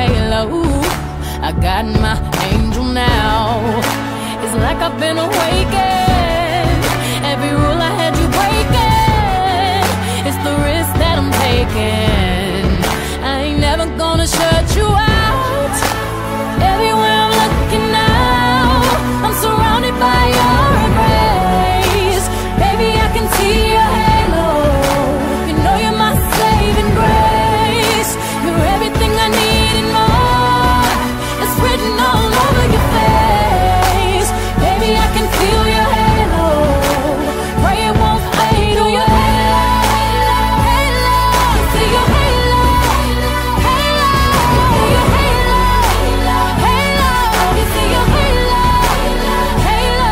halo. I got my angel now. It's like I've been awakened. Every rule I had you breaking. It's the risk that I'm taking. I ain't never gonna shut you out. Everywhere I'm looking now, I'm surrounded by your embrace. Baby, I can see your halo. You know you're my saving grace. You're everything I need and more. It's written all over your face. Baby, I can feel your halo. Pray it won't fade. Oh, your halo, halo. See your halo, halo. See your halo, halo. You see your halo, halo.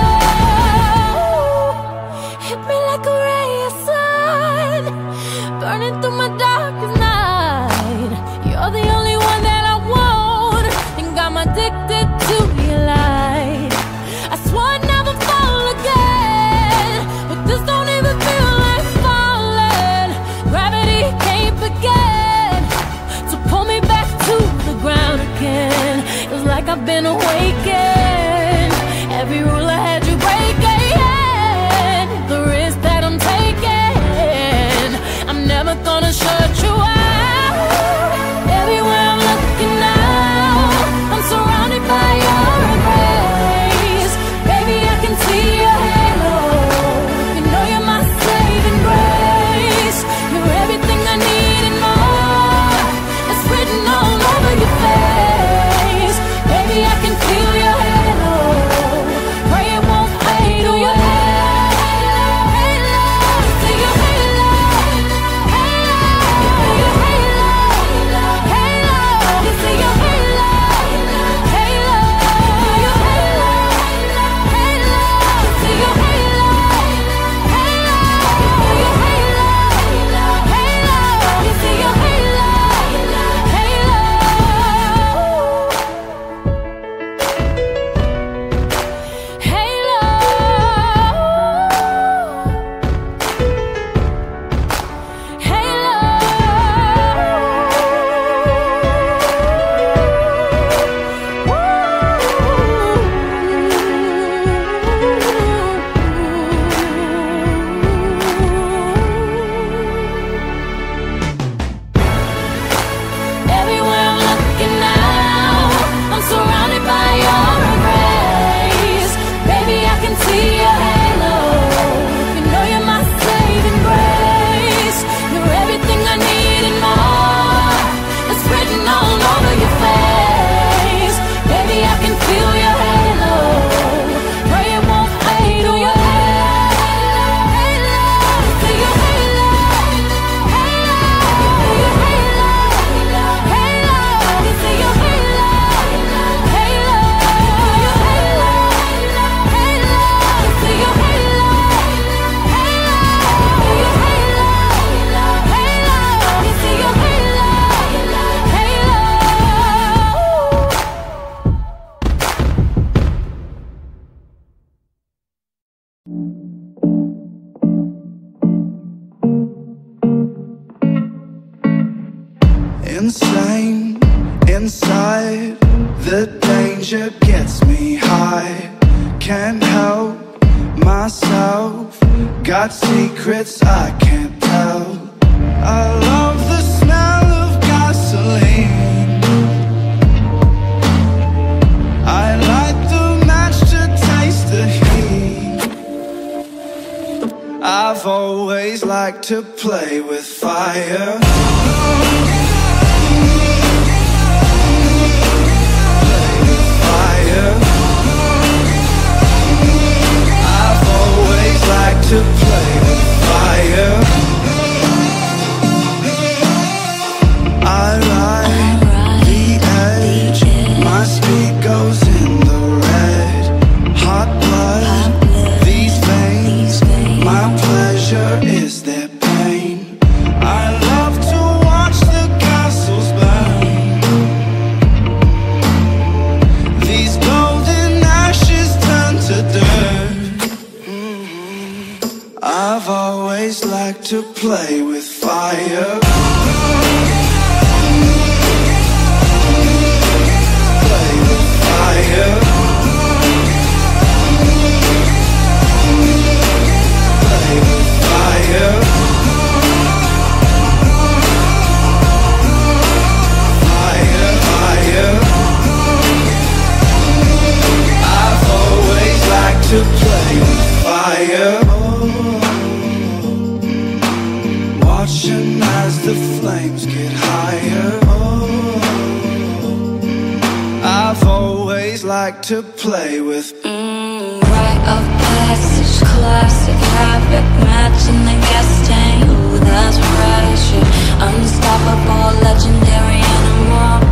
Hit me like a ray of sun, burning through my darkest night. You're the only one that I want, and got me addicted to your light. I swore I'd never fall again, but this don't even feel like falling. Gravity can't begin to pull me back to the ground again. It's like I've been awakened. Every rule I had you breaking. The risk that I'm taking, I'm never gonna shut you out. Everywhere I'm looking now, I'm surrounded by your embrace. Baby, I can see your halo. You know you're my saving grace. You're everything I need and more. It's written all over your face. Baby, I can feel your halo. Pray it won't fade. Oh, your halo, halo. See your halo, halo. See your halo, halo. You see your halo, halo. Your halo, halo. See your halo, halo. Your halo, halo. You see your halo, everywhere I'm looking now, I'm surrounded by your embrace. Baby, I can see your halo. You know you're my saving grace. You're everything I need and more. It's written all over your face. Baby, I can feel your halo. Pray it won't fade. Oh, your halo, halo. See your halo, halo. See your halo, halo. You see your halo, halo. Your halo, halo. See your halo, halo. Your halo, halo. You see your halo, halo. Insane, inside, the danger gets me high. Can't help myself, got secrets I can't tell. I love the smell of gasoline. I light the match to taste the heat. I've always liked to play with fire. I've always liked to play with fire. I ride the edge, my speed goes in the red. Hot blood, these veins, my pleasure is their pain. I love to watch the castles burn. These golden ashes turn to dirt. I've always liked to play with fire. days like to play with. Rite of passage, classic habit, matching the gas tank. Ooh, that's pressure. Unstoppable, legendary animal.